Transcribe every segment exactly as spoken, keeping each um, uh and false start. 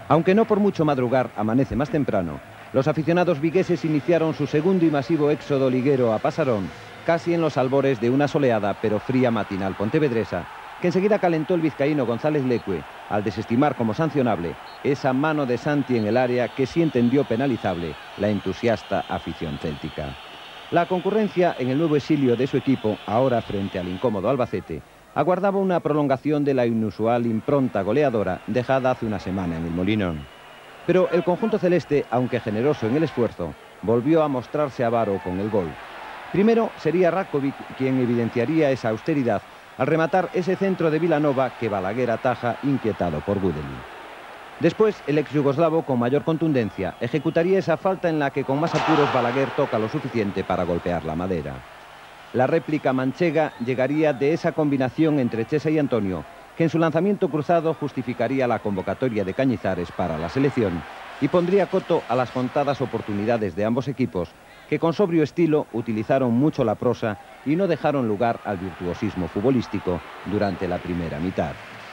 Aunque no por mucho madrugar amanece más temprano, los aficionados vigueses iniciaron su segundo y masivo éxodo liguero a Pasarón, casi en los albores de una soleada pero fría matinal pontevedresa, que enseguida calentó el vizcaíno González Leque al desestimar como sancionable esa mano de Santi en el área que sí entendió penalizable la entusiasta afición céltica. La concurrencia en el nuevo exilio de su equipo, ahora frente al incómodo Albacete, aguardaba una prolongación de la inusual impronta goleadora dejada hace una semana en el Molinón. Pero el conjunto celeste, aunque generoso en el esfuerzo, volvió a mostrarse avaro con el gol. Primero sería Ratkovic quien evidenciaría esa austeridad al rematar ese centro de Vilanova que Balaguer ataja inquietado por Gudeli. Después, el ex yugoslavo con mayor contundencia ejecutaría esa falta en la que con más apuros Balaguer toca lo suficiente para golpear la madera. La réplica manchega llegaría de esa combinación entre Chesa y Antonio, que en su lanzamiento cruzado justificaría la convocatoria de Cañizares para la selección y pondría coto a las contadas oportunidades de ambos equipos, que con sobrio estilo utilizaron mucho la prosa y no dejaron lugar al virtuosismo futbolístico durante la primera mitad.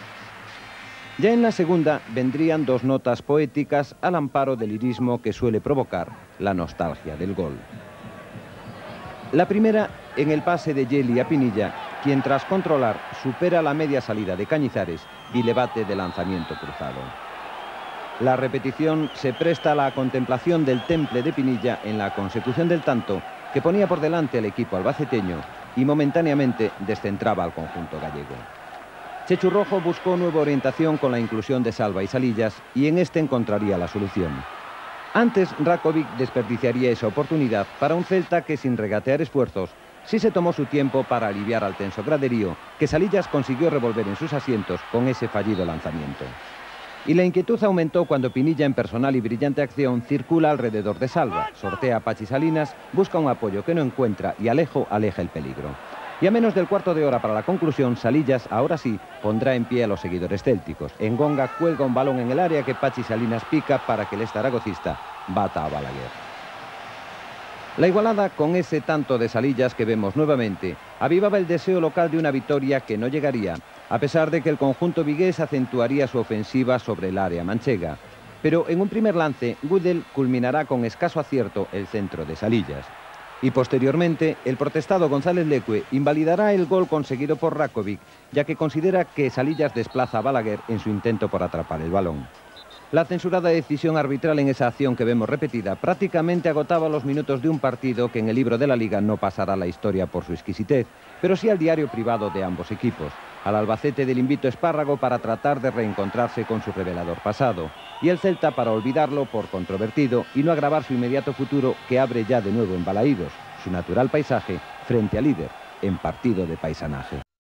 Ya en la segunda vendrían dos notas poéticas al amparo del lirismo que suele provocar la nostalgia del gol. La primera en el pase de Yeli a Pinilla, quien tras controlar supera la media salida de Cañizares y le bate de lanzamiento cruzado. La repetición se presta a la contemplación del temple de Pinilla en la consecución del tanto que ponía por delante al equipo albaceteño y momentáneamente descentraba al conjunto gallego. Chechu Rojo buscó nueva orientación con la inclusión de Salva y Salillas y en este encontraría la solución. Antes, Ratkovic desperdiciaría esa oportunidad para un Celta que, sin regatear esfuerzos, sí se tomó su tiempo para aliviar al tenso graderío que Salillas consiguió revolver en sus asientos con ese fallido lanzamiento. Y la inquietud aumentó cuando Pinilla, en personal y brillante acción, circula alrededor de Salva, sortea a Pachi Salinas, busca un apoyo que no encuentra y Alejo aleja el peligro. Y a menos del cuarto de hora para la conclusión, Salillas, ahora sí, pondrá en pie a los seguidores célticos. Engonga cuelga un balón en el área que Pachi Salinas pica para que el zaragocista bata a Balaguer. La igualada, con ese tanto de Salillas que vemos nuevamente, avivaba el deseo local de una victoria que no llegaría, a pesar de que el conjunto vigués acentuaría su ofensiva sobre el área manchega. Pero en un primer lance, Gudel culminará con escaso acierto el centro de Salillas. Y posteriormente, el protestado González Leque invalidará el gol conseguido por Ratkovic, ya que considera que Salillas desplaza a Balaguer en su intento por atrapar el balón. La censurada decisión arbitral en esa acción que vemos repetida prácticamente agotaba los minutos de un partido que en el libro de la Liga no pasará a la historia por su exquisitez, pero sí al diario privado de ambos equipos, al Albacete del invito Espárrago para tratar de reencontrarse con su revelador pasado, y el Celta para olvidarlo por controvertido y no agravar su inmediato futuro que abre ya de nuevo en Balaídos, su natural paisaje, frente al líder, en partido de paisanaje.